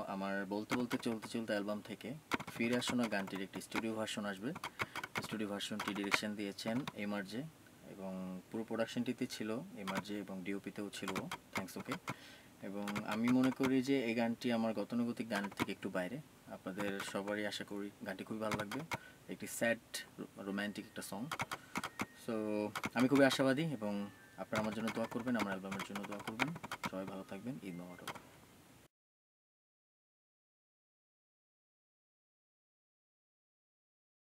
আমার বলতে বলতে চলতে চলতে অ্যালবাম থেকে ফিরে আসো না গানটির একটি স্টুডিও ভার্সন আসবে। স্টুডিও ভার্সনটি ডিরেকশন দিয়েছেন এমআরজে এবং পুরো প্রোডাকশনটিতে ছিল এমআরজে এবং ডিওপিতেও ছিল থ্যাঙ্কস ওকে। এবং আমি মনে করি যে এই গানটি আমার গতানুগতিক গানের থেকে একটু বাইরে। আপনাদের সবারই আশা করি গানটি খুবই ভালো লাগবে। একটি স্যাড রোম্যান্টিক একটা সং। সো আমি খুবই আশাবাদী এবং আপনারা আমার জন্য দোয়া করবেন, আমার অ্যালবামের জন্য দোয়া করবেন। সবাই ভালো থাকবেন। ঈদ মোবারক।